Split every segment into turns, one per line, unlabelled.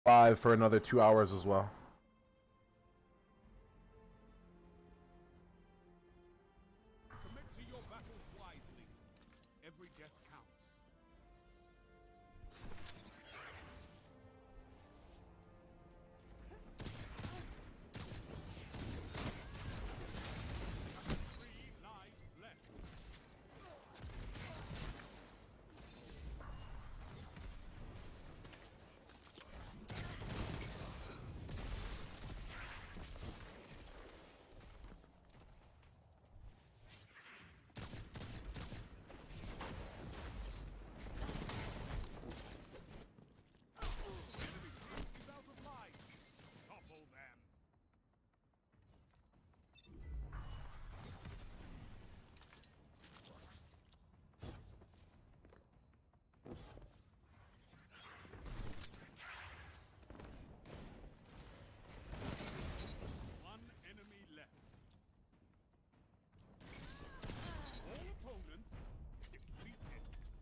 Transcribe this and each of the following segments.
live for another 2 hours as well.
Commit to your battles wisely. Every death counts. Three lives left. Enemy team is out of lives. Topple them. One enemy left. All opponents defeated.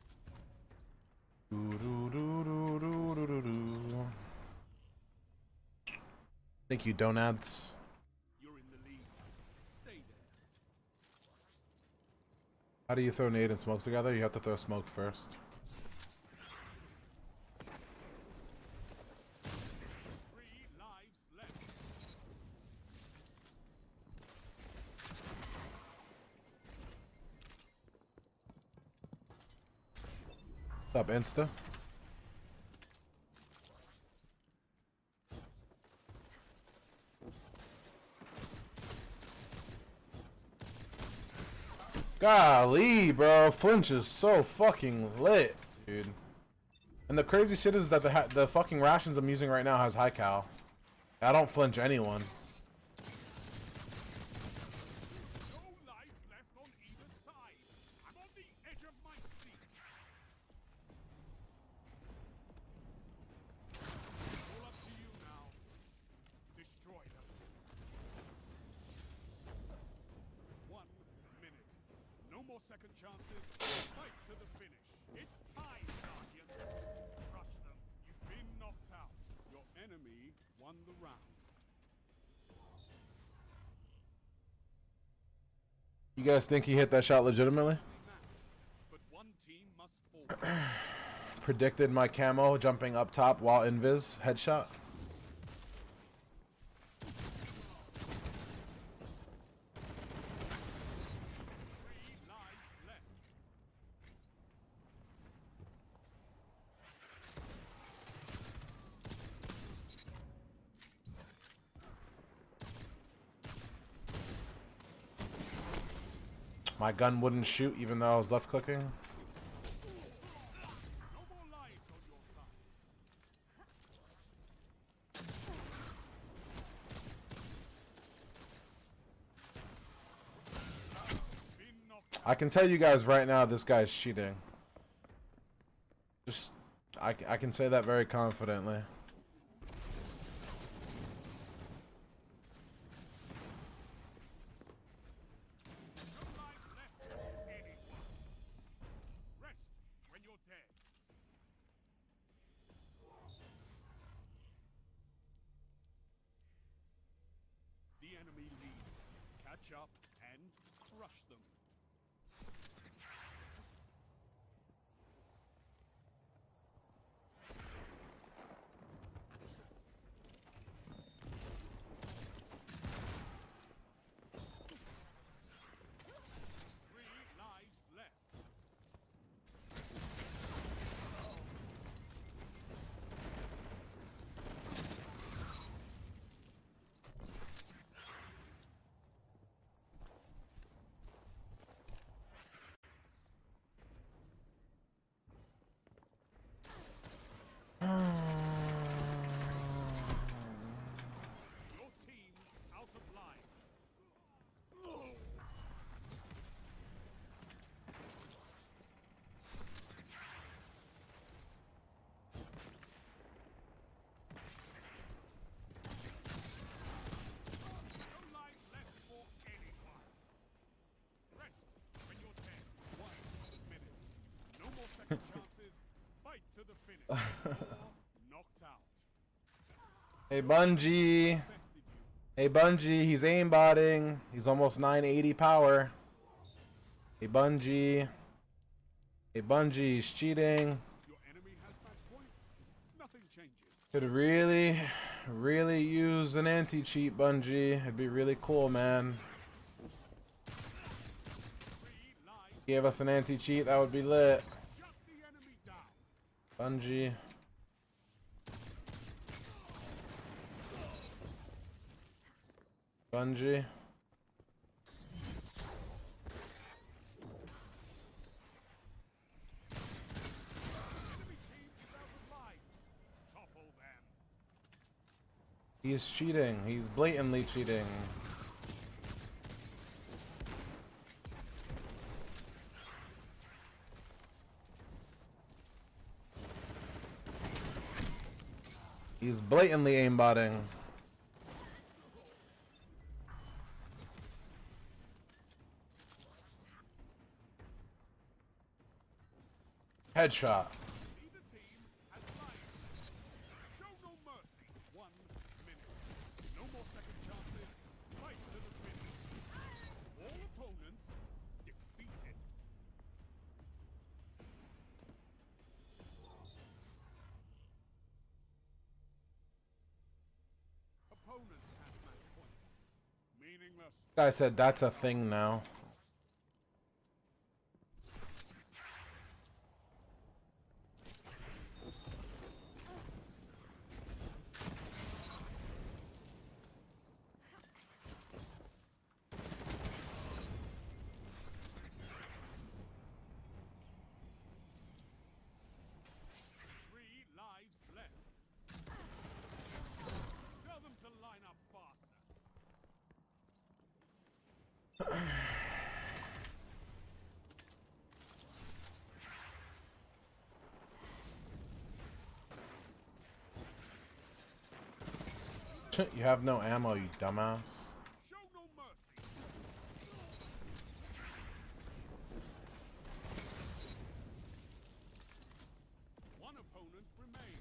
Thank you, Donuts.
You're in the lead. Stay there.
How do you throw nade and smoke together? You have to throw smoke first.
Three lives left.
What's up, Insta? Golly, bro. Flinch is so fucking lit, dude. And the crazy shit is that the fucking rations I'm using right now has high cal. I don't flinch anyone.
No lives left on either side. I'm on the edge of my seat. All up to you now. Destroy them. 1 minute. No more second chances. Fight to the finish. It's time, Guardian. Crush them. You've been knocked out. Your enemy won the round.
You guys think he hit that shot legitimately?
But one team must fall.
Predicted my camo jumping up top while invis headshot.
Three lives left.
My gun wouldn't shoot even though I was left clicking.
No more lives on your side. Been knocked out.
I can tell you guys right now this guy's cheating. Just, I can say that very confidently.
No lives left for anyone. Rest when you're dead. The enemy leads. Catch up and crush them. Three lives left. Your team's out of line. No lives left for anyone. Rest when you're dead. 1 minute. No more second chances. Fight to the finish. Or knocked out.
Hey Bungie. Hey Bungie, he's aimbotting. He's almost 980 power. Hey Bungie. Hey Bungie, he's cheating.
Your enemy has match point. Nothing changes.
Could really use an anti-cheat, Bungie. It'd be really cool, man. Give us an anti-cheat, that would be lit.
Shut the enemy down.
Bungie. Bungie.
Enemy team is out of line. Topple them.
He's cheating. He's blatantly cheating. He's blatantly aimbotting. Headshot.
Either team has line. Show no mercy. 1 minute. No more second chances. Fight to the finish. All opponents defeated. Opponent has match point. Meaningless.
Guy said that's a thing now.
Tell them to line up faster.
You have no ammo, you dumbass.
Show no mercy. One opponent remains.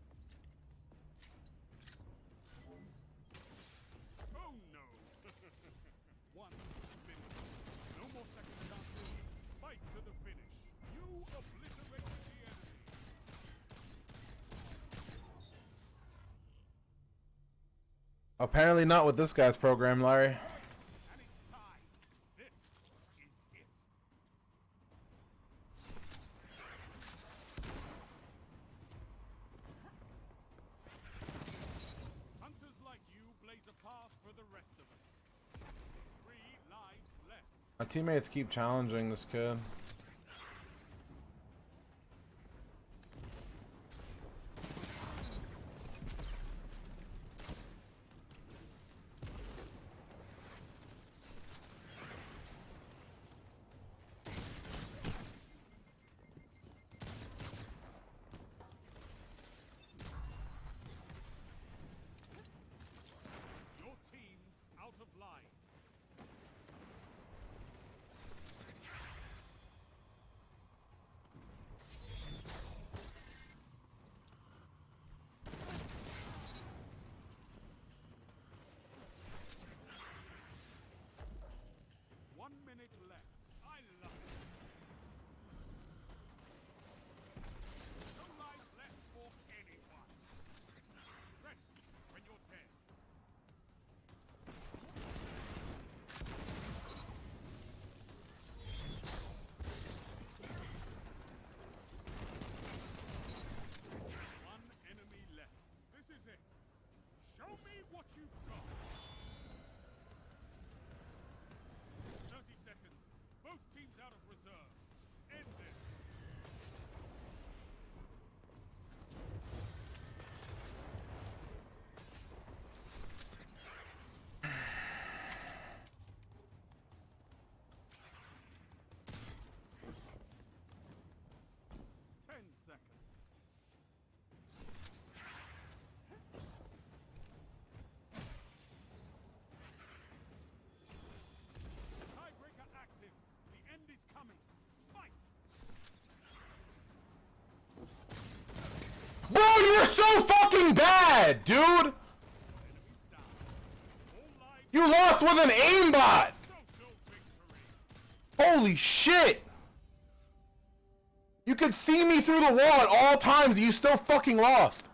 Oh no! 1 minute. No more second chances. Fight to the finish. You obliterated the enemy.
Apparently not with this guy's program, Larry.
And it's time. This is it. Hunters like you blaze a path for the rest of us. 3 lives left.
My teammates keep challenging this kid.
Your team's out of line. One minute left. I love it. No life left for anyone. Rest when you're dead. One enemy left. This is it. Show me what you've got. 30 seconds. Both teams out of reserves. End this. Ten seconds. Tiebreaker active. The end is coming. Fight!
Bro, you're so fucking bad, dude! You lost with an aimbot! Holy shit! You could see me through the wall at all times and you still fucking lost.